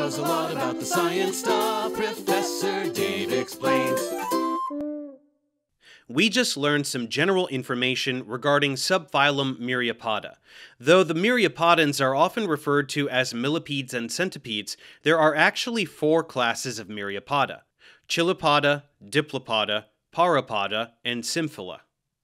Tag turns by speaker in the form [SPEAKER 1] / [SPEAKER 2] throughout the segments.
[SPEAKER 1] knows a lot about the science stuff. Professor Dave explains.
[SPEAKER 2] We just learned some general information regarding subphylum Myriapoda. Though the myriapodans are often referred to as millipedes and centipedes, there are actually 4 classes of Myriapoda: Chilopoda, Diplopoda, Pauropoda, and Symphyla.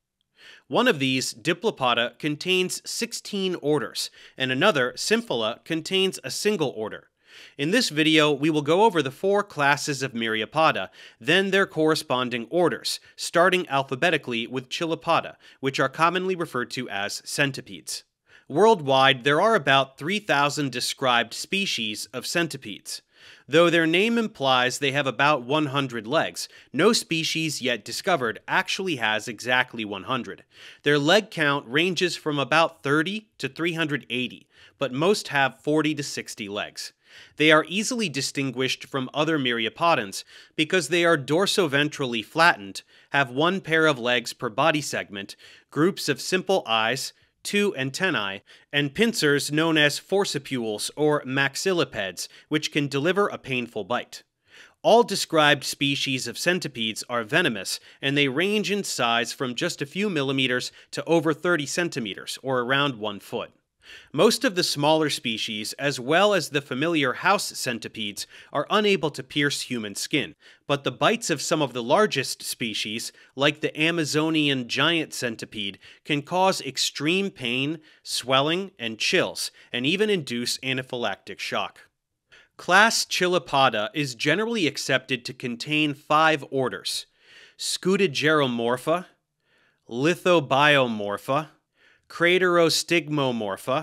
[SPEAKER 2] One of these, Diplopoda, contains 16 orders, and another, Symphyla, contains a single order. In this video, we will go over the 4 classes of Myriapoda, then their corresponding orders, starting alphabetically with Chilopoda, which are commonly referred to as centipedes. Worldwide, there are about 3,000 described species of centipedes. Though their name implies they have about 100 legs, no species yet discovered actually has exactly 100. Their leg count ranges from about 30 to 380, but most have 40 to 60 legs. They are easily distinguished from other myriapodans because they are dorsoventrally flattened, have 1 pair of legs per body segment, groups of simple eyes, 2 antennae, and pincers known as forcipules or maxillipeds, which can deliver a painful bite. All described species of centipedes are venomous, and they range in size from just a few millimeters to over 30 centimeters, or around 1 foot. Most of the smaller species, as well as the familiar house centipedes, are unable to pierce human skin, but the bites of some of the largest species, like the Amazonian giant centipede, can cause extreme pain, swelling, and chills, and even induce anaphylactic shock. Class Chilopoda is generally accepted to contain 5 orders: Scudigeromorpha, Lithobiomorpha, Craterostigmomorpha,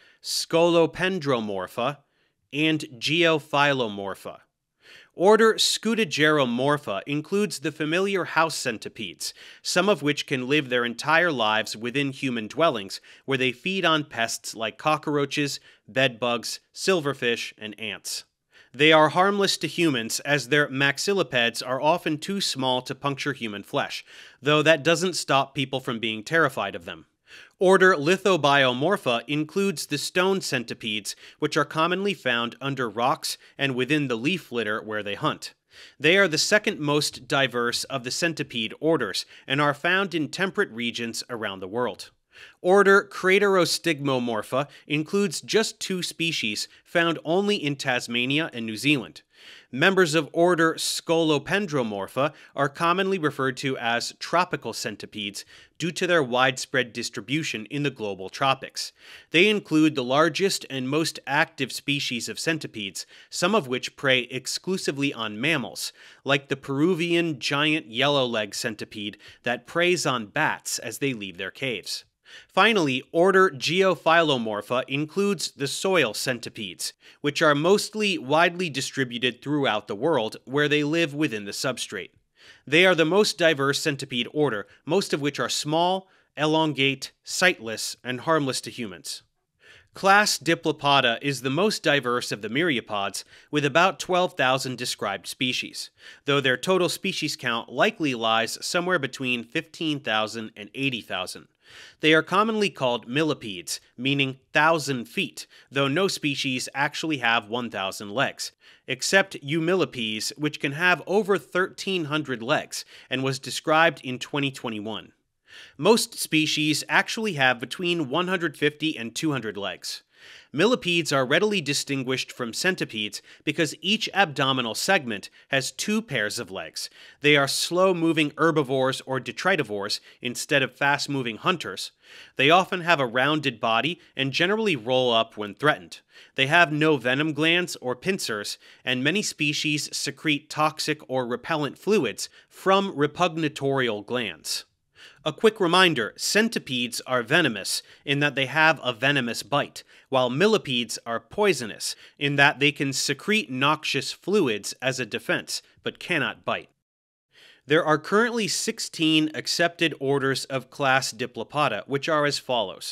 [SPEAKER 2] Scolopendromorpha, and Geophilomorpha. Order Scudigeromorpha includes the familiar house centipedes, some of which can live their entire lives within human dwellings, where they feed on pests like cockroaches, bedbugs, silverfish, and ants. They are harmless to humans as their maxillipeds are often too small to puncture human flesh, though that doesn't stop people from being terrified of them. Order Lithobiomorpha includes the stone centipedes, which are commonly found under rocks and within the leaf litter where they hunt. They are the second most diverse of the centipede orders and are found in temperate regions around the world. Order Craterostigmomorpha includes just 2 species found only in Tasmania and New Zealand. Members of order Scolopendromorpha are commonly referred to as tropical centipedes due to their widespread distribution in the global tropics. They include the largest and most active species of centipedes, some of which prey exclusively on mammals, like the Peruvian giant yellow-leg centipede that preys on bats as they leave their caves. Finally, order Geophilomorpha includes the soil centipedes, which are mostly widely distributed throughout the world where they live within the substrate. They are the most diverse centipede order, most of which are small, elongate, sightless, and harmless to humans. Class Diplopoda is the most diverse of the myriapods, with about 12,000 described species, though their total species count likely lies somewhere between 15,000 and 80,000. They are commonly called millipedes, meaning 1,000 feet, though no species actually have 1,000 legs, except Eumillipes, which can have over 1,300 legs and was described in 2021. Most species actually have between 150 and 200 legs. Millipedes are readily distinguished from centipedes because each abdominal segment has 2 pairs of legs. They are slow-moving herbivores or detritivores instead of fast-moving hunters. They often have a rounded body and generally roll up when threatened. They have no venom glands or pincers, and many species secrete toxic or repellent fluids from repugnatorial glands. A quick reminder, centipedes are venomous in that they have a venomous bite, while millipedes are poisonous in that they can secrete noxious fluids as a defense, but cannot bite. There are currently 16 accepted orders of class Diplopoda, which are as follows.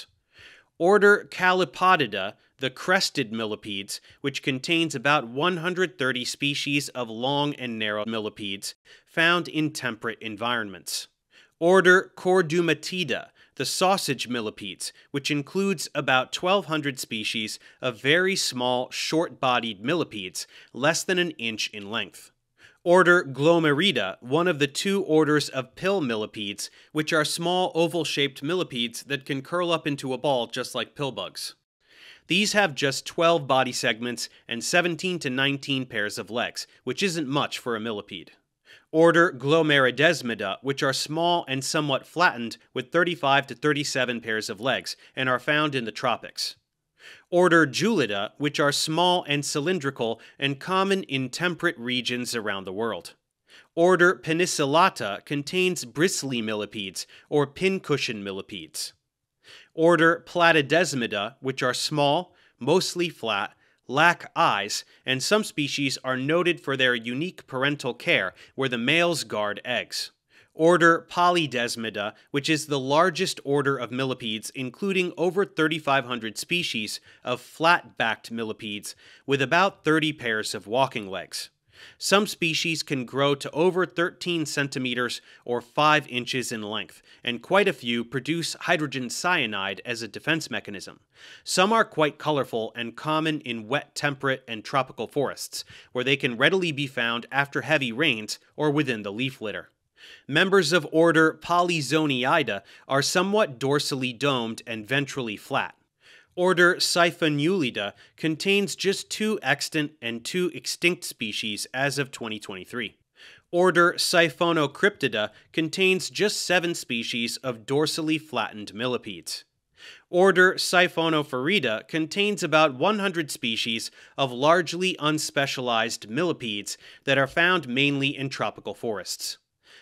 [SPEAKER 2] Order Calipodida, the crested millipedes, which contains about 130 species of long and narrow millipedes found in temperate environments. Order Chordumatida, the sausage millipedes, which includes about 1,200 species of very small, short-bodied millipedes, less than an inch in length. Order Glomerida, one of the 2 orders of pill millipedes, which are small oval-shaped millipedes that can curl up into a ball just like pill bugs. These have just 12 body segments and 17 to 19 pairs of legs, which isn't much for a millipede. Order Glomeridesmida, which are small and somewhat flattened with 35 to 37 pairs of legs and are found in the tropics. Order Julida, which are small and cylindrical and common in temperate regions around the world. Order Penicillata contains bristly millipedes or pincushion millipedes. Order Platydesmida, which are small, mostly flat, lack eyes, and some species are noted for their unique parental care where the males guard eggs. Order Polydesmida, which is the largest order of millipedes, including over 3,500 species of flat-backed millipedes with about 30 pairs of walking legs. Some species can grow to over 13 centimeters or 5 inches in length, and quite a few produce hydrogen cyanide as a defense mechanism. Some are quite colorful and common in wet temperate and tropical forests, where they can readily be found after heavy rains or within the leaf litter. Members of order Polyzoniida are somewhat dorsally domed and ventrally flat. Order Siphonulida contains just 2 extant and 2 extinct species as of 2023. Order Siphonocryptida contains just 7 species of dorsally flattened millipedes. Order Siphonopherida contains about 100 species of largely unspecialized millipedes that are found mainly in tropical forests.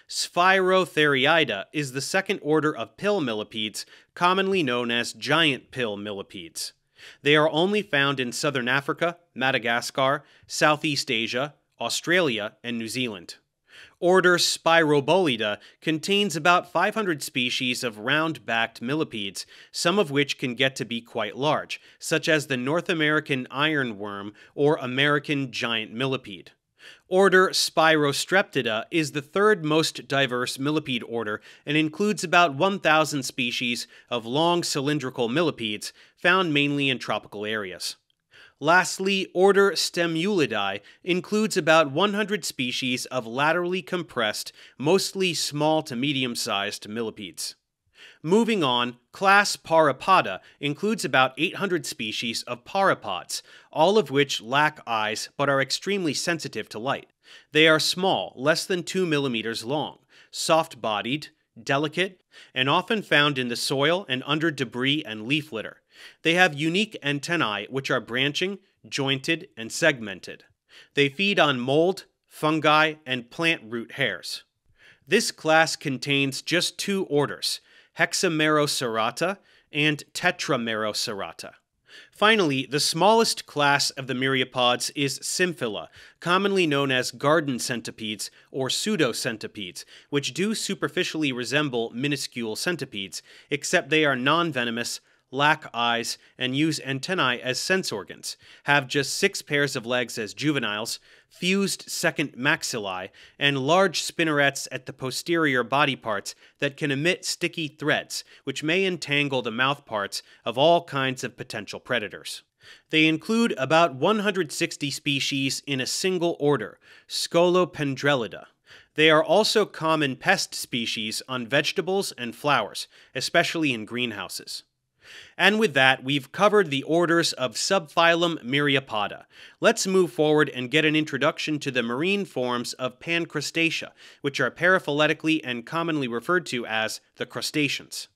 [SPEAKER 2] Sphyrotheriida is the second order of pill millipedes, commonly known as giant pill millipedes. They are only found in southern Africa, Madagascar, Southeast Asia, Australia, and New Zealand. Order Spirobolida contains about 500 species of round-backed millipedes, some of which can get to be quite large, such as the North American ironworm or American giant millipede. Order Spirostreptida is the 3rd most diverse millipede order and includes about 1,000 species of long cylindrical millipedes found mainly in tropical areas. Lastly, order Stemulidae includes about 100 species of laterally compressed, mostly small to medium-sized millipedes. Moving on, class Myriapoda includes about 800 species of myriapods, all of which lack eyes but are extremely sensitive to light. They are small, less than 2 millimeters long, soft-bodied, delicate, and often found in the soil and under debris and leaf litter. They have unique antennae which are branching, jointed, and segmented. They feed on mold, fungi, and plant root hairs. This class contains just 2 orders, Hexamerocerata and Tetramerocerata. Finally, the smallest class of the myriapods is Symphyla, commonly known as garden centipedes or pseudocentipedes, which do superficially resemble minuscule centipedes, except they are non-venomous, lack eyes, and use antennae as sense organs, have just 6 pairs of legs as juveniles, fused second maxillae, and large spinnerets at the posterior body parts that can emit sticky threads, which may entangle the mouth parts of all kinds of potential predators. They include about 160 species in a single order, Scolopendrelida. They are also common pest species on vegetables and flowers, especially in greenhouses. And with that, we've covered the orders of subphylum Myriapoda. Let's move forward and get an introduction to the marine forms of pancrustacea, which are paraphyletically and commonly referred to as the crustaceans.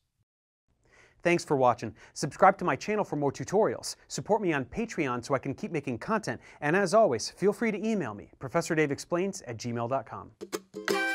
[SPEAKER 3] Thanks for watching. Subscribe to my channel for more tutorials. Support me on Patreon so I can keep making content. And as always, feel free to email me, ProfessorDaveExplains@gmail.com.